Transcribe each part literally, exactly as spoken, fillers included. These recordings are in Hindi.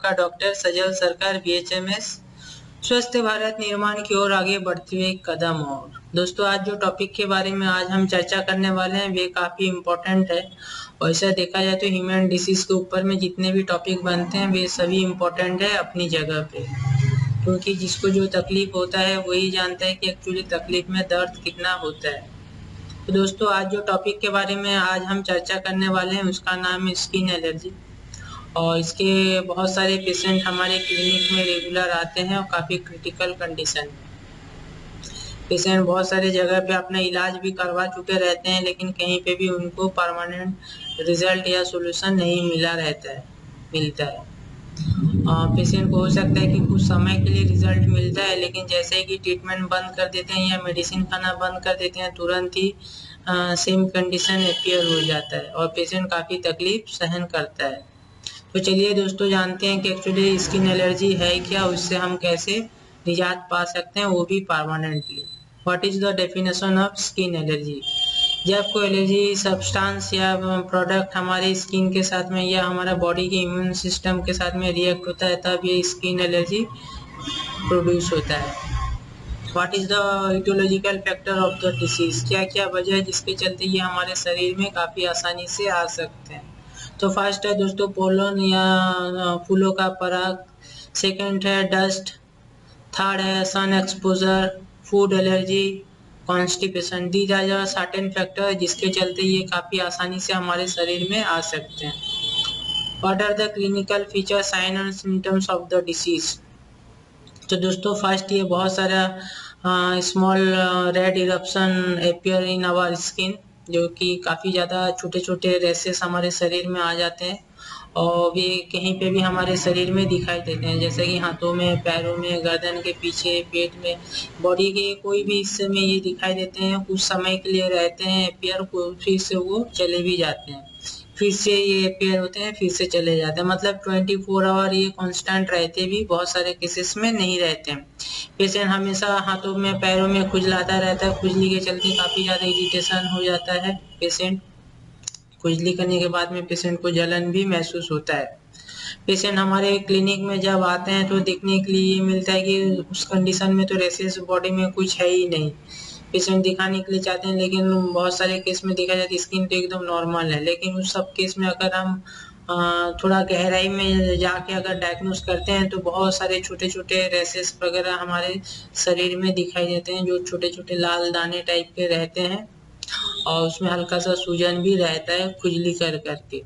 आपका डॉक्टर सजल सरकार बीएचएमएस स्वस्थ भारत निर्माण की ओर आगे बढ़ते हुए एक कदम और। दोस्तों, आज जो टॉपिक के बारे में आज हम चर्चा करने वाले हैं वे काफी इम्पोर्टेंट है। वैसा देखा जाए तो ह्यूमन डिसीज के ऊपर में जितने भी टॉपिक बनते हैं वे सभी इम्पोर्टेंट है अपनी जगह पे, क्योंकि जिसको जो तकलीफ होता है वही जानता है कि एक्चुअली तकलीफ में दर्द कितना होता है। तो दोस्तों, आज जो टॉपिक के बारे में आज हम चर्चा करने वाले हैं उसका नाम है स्किन एलर्जी। और इसके बहुत सारे पेशेंट हमारे क्लिनिक में रेगुलर आते हैं और काफ़ी क्रिटिकल कंडीशन में। पेशेंट बहुत सारे जगह पे अपना इलाज भी करवा चुके रहते हैं, लेकिन कहीं पे भी उनको परमानेंट रिजल्ट या सॉल्यूशन नहीं मिला रहता है मिलता है पेशेंट को हो सकता है कि कुछ समय के लिए रिजल्ट मिलता है, लेकिन जैसे कि ट्रीटमेंट बंद कर देते हैं या मेडिसिन खाना बंद कर देते हैं तुरंत ही सेम कंडीशन अपीयर हो जाता है और पेशेंट काफ़ी तकलीफ सहन करता है। तो चलिए दोस्तों, जानते हैं कि एक्चुअली स्किन एलर्जी है क्या, उससे हम कैसे निजात पा सकते हैं, वो भी permanently. What is the definition of skin allergy? जब कोई एलर्जी सब्सटेंस या प्रोडक्ट हमारे स्किन के साथ में या हमारा बॉडी के इम्यून सिस्टम के साथ में रिएक्ट होता है तब ये स्किन एलर्जी प्रोड्यूस होता है। What is the etiological factor of the disease? क्या क्या वजह है जिसके चलते ये हमारे शरीर में काफ़ी आसानी से आ सकते हैं? तो फर्स्ट है दोस्तों पोलन या फूलों का पराग, सेकंड है डस्ट, थर्ड है sun exposure, food allergy, constipation. These are the certain factor जिसके चलते ये काफ़ी आसानी से हमारे शरीर में आ सकते हैं। What are the clinical feature, sign and symptoms of the disease? तो दोस्तों फर्स्ट ये बहुत सारा small red eruption appear in our skin, जो कि काफ़ी ज़्यादा छोटे छोटे रेसेस हमारे शरीर में आ जाते हैं और वे कहीं पे भी हमारे शरीर में दिखाई देते हैं, जैसे कि हाथों में, पैरों में, गर्दन के पीछे, पेट में, बॉडी के कोई भी हिस्से में ये दिखाई देते हैं। कुछ समय के लिए रहते हैं अपीयर, फिर से वो चले भी जाते हैं, फिर से ये अपीयर होते हैं, फिर से चले जाते हैं। मतलब चौबीस आवर ये कांस्टेंट रहते भी बहुत सारे केसेस में नहीं रहते हैं। पेशेंट हमेशा हाथों में, पैरों में खुजलाता रहता है, खुजली के चलते काफ़ी ज़्यादा इरिटेशन हो जाता है पेशेंट। खुजली करने के बाद में पेशेंट को जलन भी महसूस होता है। पेशेंट हमारे क्लिनिक में जब आते हैं तो देखने के लिए ये मिलता है कि उस कंडीशन में तो रेसेस बॉडी में कुछ है ही नहीं। पेशेंट दिखाने के लिए चाहते हैं, लेकिन बहुत सारे केस में देखा जाता है स्किन तो एकदम नॉर्मल है, लेकिन उस सब केस में अगर हम थोड़ा गहराई में जाके अगर डायग्नोस करते हैं तो बहुत सारे छोटे छोटे रेसेस वगैरह हमारे शरीर में दिखाई देते हैं, जो छोटे छोटे लाल दाने टाइप के रहते हैं और उसमें हल्का सा सूजन भी रहता है खुजली कर करके।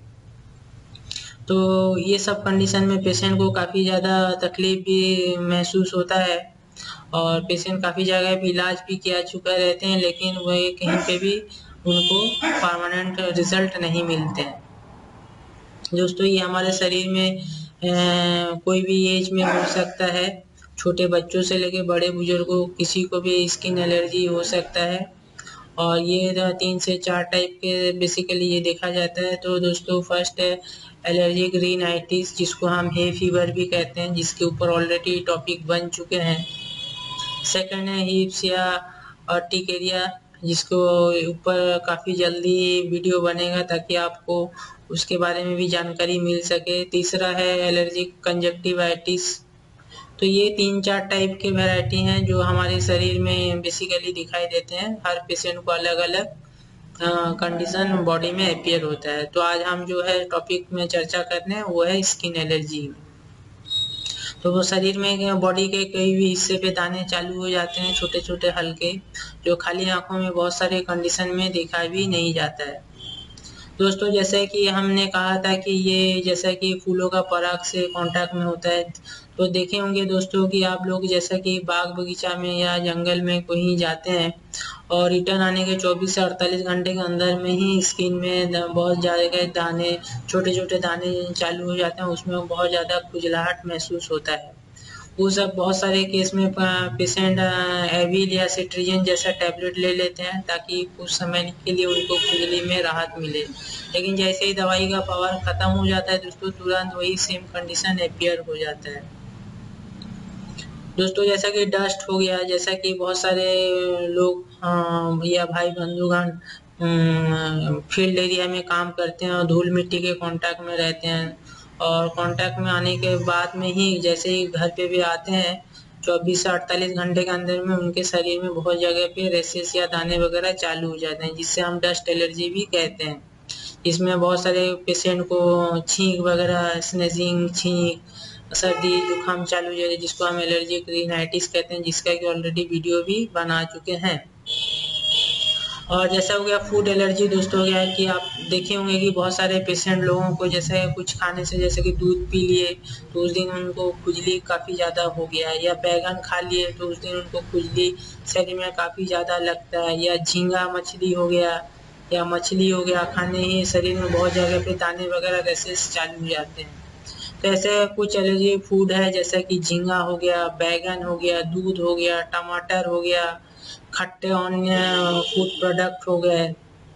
तो ये सब कंडीशन में पेशेंट को काफ़ी ज़्यादा तकलीफ भी महसूस होता है और पेशेंट काफ़ी जगह पे इलाज भी किया चुका रहते हैं, लेकिन वह कहीं पे भी उनको परमानेंट रिजल्ट नहीं मिलते हैं। दोस्तों, ये हमारे शरीर में ए, कोई भी एज में हो सकता है, छोटे बच्चों से लेके बड़े बुजुर्गों किसी को भी स्किन एलर्जी हो सकता है और ये तीन से चार टाइप के बेसिकली ये देखा जाता है। तो दोस्तों फर्स्ट है एलर्जिक रिनाइटिस, जिसको हम हे फीवर भी कहते हैं, जिसके ऊपर ऑलरेडी टॉपिक बन चुके हैं। सेकंड है हिप्स या अर्टिकेरिया, जिसको ऊपर काफ़ी जल्दी वीडियो बनेगा ताकि आपको उसके बारे में भी जानकारी मिल सके। तीसरा है एलर्जिक कंजक्टिवाइटिस। तो ये तीन चार टाइप के वैरायटी हैं जो हमारे शरीर में बेसिकली दिखाई देते हैं। हर पेशेंट को अलग अलग कंडीशन बॉडी में अपीयर होता है। तो आज हम जो है टॉपिक में चर्चा करने हैं वो है स्किन एलर्जी। तो वो शरीर में बॉडी के कई भी हिस्से पे दाने चालू हो जाते हैं, छोटे छोटे हल्के, जो खाली आंखों में बहुत सारे कंडीशन में देखा भी नहीं जाता है। दोस्तों, जैसे कि हमने कहा था कि ये जैसा कि फूलों का पराग से कांटेक्ट में होता है, तो देखे होंगे दोस्तों कि आप लोग जैसा कि बाग बगीचा में या जंगल में कहीं जाते हैं और रिटर्न आने के चौबीस से अड़तालीस घंटे के अंदर में ही स्किन में बहुत ज़्यादा दाने, छोटे छोटे दाने चालू हो जाते हैं, उसमें बहुत ज़्यादा खुजलाहट महसूस होता है। वो सब बहुत सारे केस में पेशेंट एविल या सिट्रीजिन जैसा टैबलेट ले लेते हैं ताकि कुछ समय के लिए उनको खुजली में राहत मिले, लेकिन जैसे ही दवाई का पावर खत्म हो जाता है दोस्तों तुरंत वही सेम कंडीशन अपीयर हो जाता है। दोस्तों, जैसा कि डस्ट हो गया, जैसा कि बहुत सारे लोग या भाई बंधुगण फील्ड एरिया में काम करते हैं और धूल मिट्टी के कांटेक्ट में रहते हैं और कांटेक्ट में आने के बाद में ही जैसे ही घर पे भी आते हैं चौबीस से अड़तालीस घंटे के अंदर में उनके शरीर में बहुत जगह पे रेसेस या दाने वगैरह चालू हो जाते हैं, जिससे हम डस्ट एलर्जी भी कहते हैं। इसमें बहुत सारे पेशेंट को छींक वगैरह, स्नेजिंग, छींक, सर्दी जुकाम चालू हो जाता है, जिसको हम एलर्जिक रिनाइटिस कहते हैं, जिसका कि ऑलरेडी वीडियो भी बना चुके हैं। और जैसा हो गया फूड एलर्जी दोस्तों, हो गया कि आप देखे होंगे कि बहुत सारे पेशेंट लोगों को जैसे कुछ खाने से, जैसे कि दूध पी लिए तो उस दिन उनको खुजली काफ़ी ज़्यादा हो गया, या बैगन खा लिए तो उस दिन उनको खुजली शरीर में काफ़ी ज़्यादा लगता है, या झींगा मछली हो गया या मछली हो गया खाने ही शरीर में बहुत जगह पे दाने वगैरह रेसेस चालू हो जाते हैं। तो ऐसे कुछ एलर्जी फूड है जैसे कि झींगा हो गया, बैगन हो गया, दूध हो गया, टमाटर हो गया, खट्टे अन्य फूड प्रोडक्ट हो गए,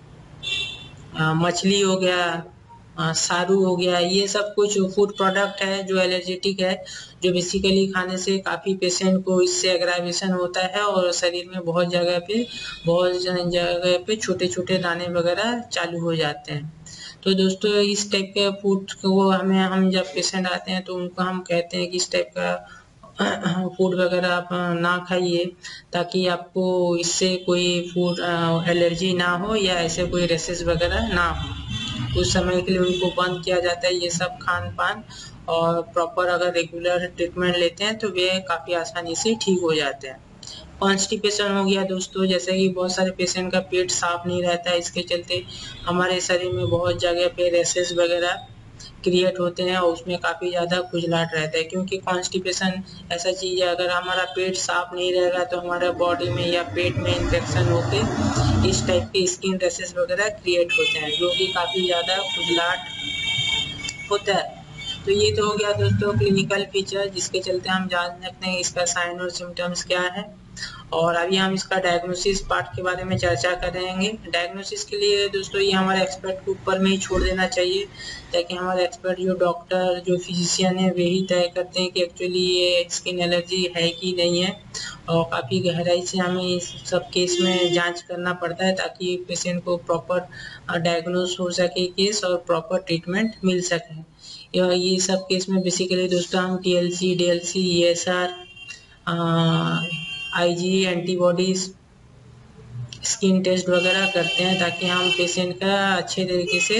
मछली हो गया, सारू हो गया, ये सब कुछ फूड प्रोडक्ट है जो एलर्जेटिक है, जो बेसिकली खाने से काफ़ी पेशेंट को इससे एग्रावेशन होता है और शरीर में बहुत जगह पे बहुत जगह पे छोटे छोटे दाने वगैरह चालू हो जाते हैं। तो दोस्तों इस टाइप के फूड को हमें हम जब पेशेंट आते हैं तो उनको हम कहते हैं कि इस टाइप का फूड वगैरह आप ना खाइए, ताकि आपको इससे कोई फूड एलर्जी ना हो या ऐसे कोई रेसेस वगैरह ना हो। कुछ समय के लिए उनको बंद किया जाता है ये सब खान पान, और प्रॉपर अगर रेगुलर ट्रीटमेंट लेते हैं तो वे काफ़ी आसानी से ठीक हो जाते हैं। कॉन्स्टिपेशन हो गया दोस्तों, जैसे कि बहुत सारे पेशेंट का पेट साफ नहीं रहता है, इसके चलते हमारे शरीर में बहुत जगह पे रेसेस वगैरह क्रिएट होते हैं और उसमें काफ़ी ज़्यादा खुजलाहट रहता है, क्योंकि कॉन्स्टिपेशन ऐसा चीज़ है, अगर हमारा पेट साफ नहीं रहेगा तो हमारे बॉडी में या पेट में इन्फेक्शन होकर इस टाइप के स्किन रेसेस वगैरह क्रिएट होते हैं, जो कि काफ़ी ज़्यादा खुजलाहट होता है। तो ये तो हो गया दोस्तों क्लिनिकल फीचर, जिसके चलते हम जान सकते हैं इसका साइन और सिम्टम्स क्या है। और अभी हम इसका डायग्नोसिस पार्ट के बारे में चर्चा करेंगे। डायग्नोसिस के लिए दोस्तों ये हमारे एक्सपर्ट के ऊपर में ही छोड़ देना चाहिए, ताकि हमारे एक्सपर्ट जो डॉक्टर जो फिजिशियन है वे ही तय करते हैं कि एक्चुअली ये स्किन एलर्जी है कि नहीं है, और काफ़ी गहराई से हमें इस सब केस में जांच करना पड़ता है, ताकि पेशेंट को प्रॉपर डायग्नोस हो सके केस और प्रॉपर ट्रीटमेंट मिल सके। ये सब केस में बेसिकली दोस्तों हम T L C, D L C, E S R, IG, antibodies, skin test वगैरह करते हैं, ताकि हम पेशेंट का अच्छे तरीके से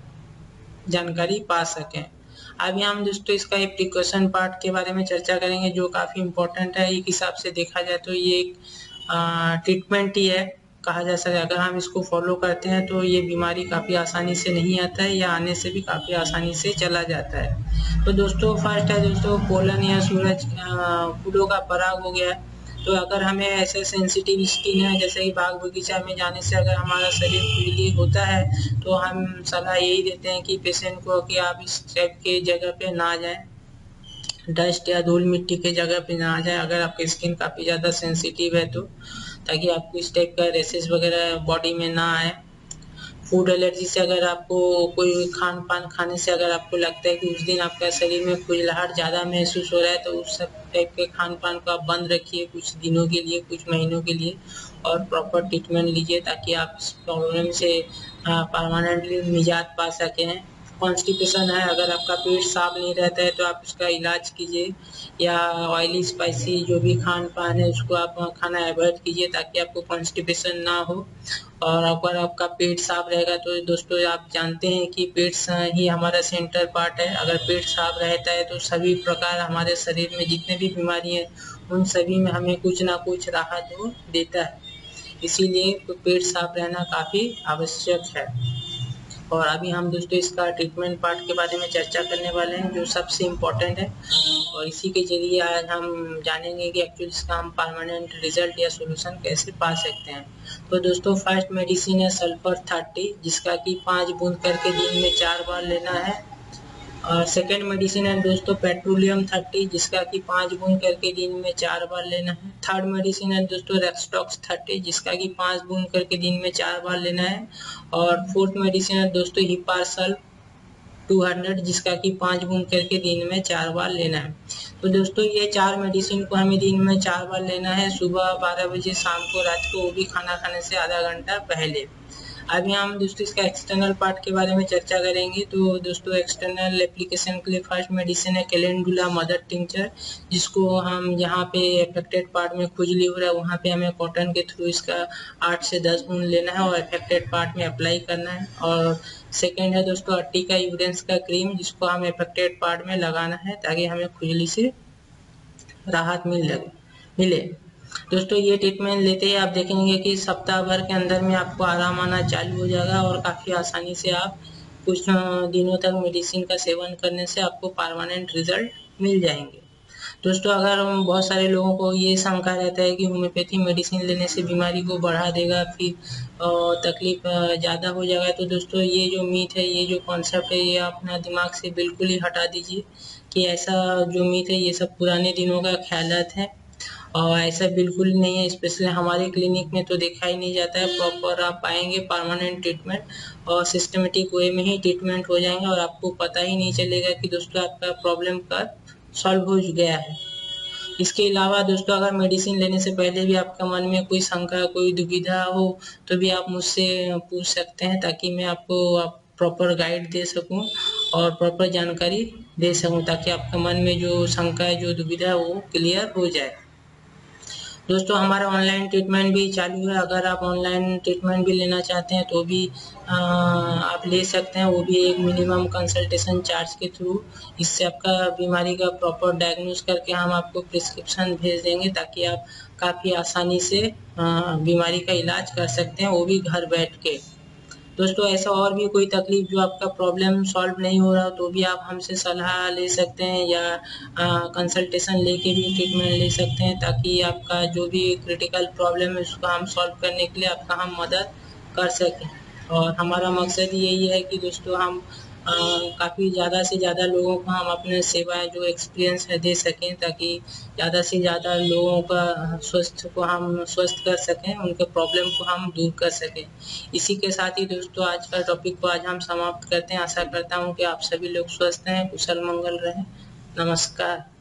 जानकारी पा सकें। अभी हम दोस्तों इसका एक प्रिकॉशन पार्ट के बारे में चर्चा करेंगे, जो काफ़ी इम्पोर्टेंट है। एक हिसाब से देखा जाए तो ये एक ट्रीटमेंट ही है कहा जा सकता है। अगर हम इसको फॉलो करते हैं तो ये बीमारी काफ़ी आसानी से नहीं आता है, या आने से भी काफ़ी आसानी से चला जाता है। तो दोस्तों फर्स्ट है दोस्तों पोलन या सूरज फूलों का पराग हो गया। तो अगर हमें ऐसे सेंसिटिव स्किन है, जैसे कि बाग बगीचा में जाने से अगर हमारा शरीर खुजली होता है, तो हम सलाह यही देते हैं कि पेशेंट को कि आप इस टाइप के जगह पे ना जाएं, डस्ट या धूल मिट्टी के जगह पे ना जाएं अगर आपकी स्किन काफ़ी ज़्यादा सेंसिटिव है तो, ताकि आपको इस टाइप का रेसेस वगैरह बॉडी में ना आए। फूड एलर्जी से अगर आपको कोई खान पान खाने से अगर आपको लगता है कि उस दिन आपका शरीर में खुजलाहट ज़्यादा महसूस हो रहा है, तो उस सब टाइप के खान पान को आप बंद रखिए कुछ दिनों के लिए, कुछ महीनों के लिए, और प्रॉपर ट्रीटमेंट लीजिए, ताकि आप इस प्रॉब्लम से परमानेंटली निजात पा सकें। कॉन्स्टिपेशन है, अगर आपका पेट साफ नहीं रहता है तो आप उसका इलाज कीजिए, या ऑयली स्पाइसी जो भी खान पान है उसको आप खाना अवॉइड कीजिए, ताकि आपको कॉन्स्टिपेशन ना हो। और अगर आपका पेट साफ रहेगा तो दोस्तों आप जानते हैं कि पेट ही हमारा सेंटर पार्ट है। अगर पेट साफ रहता है तो सभी प्रकार हमारे शरीर में जितने भी बीमारी हैं उन सभी में हमें कुछ ना कुछ राहत वो देता है, इसीलिए तो पेट साफ रहना काफ़ी आवश्यक है। और अभी हम दोस्तों इसका ट्रीटमेंट पार्ट के बारे में चर्चा करने वाले हैं, जो सबसे इम्पोर्टेंट है, और इसी के जरिए आज हम जानेंगे कि एक्चुअली इसका हम परमानेंट रिजल्ट या सोल्यूशन कैसे पा सकते हैं। तो दोस्तों फर्स्ट मेडिसिन है सल्फर थर्टी, जिसका कि पाँच बूंद करके दिन में चार बार लेना है। और सेकेंड मेडिसिन है दोस्तों पेट्रोलियम थर्टी, जिसका कि पाँच बूंद करके दिन में चार बार लेना है। थर्ड मेडिसिन है दोस्तों रेक्सटॉक्स थर्टी, जिसका कि पाँच बूंद करके दिन में चार बार लेना है। और फोर्थ मेडिसिन है दोस्तों हिपारसल टू हंड्रेड, जिसका कि पाँच बूंद करके दिन में चार बार लेना है। तो दोस्तों ये चार मेडिसिन को हमें दिन में चार बार लेना है, सुबह बारह बजे, शाम को, रात को, वो भी खाना खाने से आधा घंटा पहले। अभी हम दोस्तों इसका एक्सटर्नल पार्ट के बारे में चर्चा करेंगे। तो दोस्तों एक्सटर्नल एप्लीकेशन के लिए फर्स्ट मेडिसिन है कैलेंडुला मदर टिंचर, जिसको हम यहाँ पे अफेक्टेड पार्ट में खुजली हो रहा है वहाँ पे हमें कॉटन के थ्रू इसका आठ से दस बूंद लेना है और अफेक्टेड पार्ट में अप्लाई करना है। और सेकेंड है दोस्तों अर्टिका यूरेंस का क्रीम, जिसको हम अफेक्टेड पार्ट में लगाना है ताकि हमें खुजली से राहत मिल लगे मिले। दोस्तों ये ट्रीटमेंट लेते ही आप देखेंगे कि सप्ताह भर के अंदर में आपको आराम आना चालू हो जाएगा और काफ़ी आसानी से आप कुछ दिनों तक मेडिसिन का सेवन करने से आपको परमानेंट रिजल्ट मिल जाएंगे। दोस्तों अगर हम बहुत सारे लोगों को ये शंका रहता है कि होम्योपैथी मेडिसिन लेने से बीमारी को बढ़ा देगा, फिर तकलीफ ज़्यादा हो जाएगा, तो दोस्तों ये जो मीथ है, ये जो कॉन्सेप्ट है, ये अपना दिमाग से बिल्कुल ही हटा दीजिए कि ऐसा जो मीथ है ये सब पुराने दिनों का ख्यालात है और ऐसा बिल्कुल नहीं है। स्पेशली हमारे क्लिनिक में तो देखा ही नहीं जाता है। प्रॉपर आप पाएंगे परमानेंट ट्रीटमेंट और सिस्टमेटिक वे में ही ट्रीटमेंट हो जाएंगे और आपको पता ही नहीं चलेगा कि दोस्तों आपका प्रॉब्लम का सॉल्व हो गया है। इसके अलावा दोस्तों अगर मेडिसिन लेने से पहले भी आपका मन में कोई शंका, कोई दुविधा हो तो भी आप मुझसे पूछ सकते हैं ताकि मैं आपको आप प्रॉपर गाइड दे सकूं और प्रॉपर जानकारी दे सकूं ताकि आपका मन में जो शंका है, जो दुविधा है वो क्लियर हो जाए। दोस्तों हमारा ऑनलाइन ट्रीटमेंट भी चालू है। अगर आप ऑनलाइन ट्रीटमेंट भी लेना चाहते हैं तो भी आ, आप ले सकते हैं, वो भी एक मिनिमम कंसल्टेशन चार्ज के थ्रू। इससे आपका बीमारी का प्रॉपर डायग्नोस करके हम आपको प्रिस्क्रिप्शन भेज देंगे ताकि आप काफ़ी आसानी से आ, बीमारी का इलाज कर सकते हैं, वो भी घर बैठ के। दोस्तों ऐसा और भी कोई तकलीफ जो आपका प्रॉब्लम सॉल्व नहीं हो रहा तो भी आप हमसे सलाह ले सकते हैं या कंसल्टेशन लेके भी ट्रीटमेंट ले सकते हैं ताकि आपका जो भी क्रिटिकल प्रॉब्लम है उसको हम सॉल्व करने के लिए आपका हम मदद कर सकें। और हमारा मकसद यही है कि दोस्तों हम काफ़ी ज़्यादा से ज़्यादा लोगों को हम अपने सेवाएं जो एक्सपीरियंस है दे सकें ताकि ज़्यादा से ज़्यादा लोगों का स्वस्थ को हम स्वस्थ कर सकें, उनके प्रॉब्लम को हम दूर कर सकें। इसी के साथ ही दोस्तों आज का टॉपिक को आज हम समाप्त करते हैं। आशा करता हूँ कि आप सभी लोग स्वस्थ हैं, कुशल मंगल रहें। नमस्कार।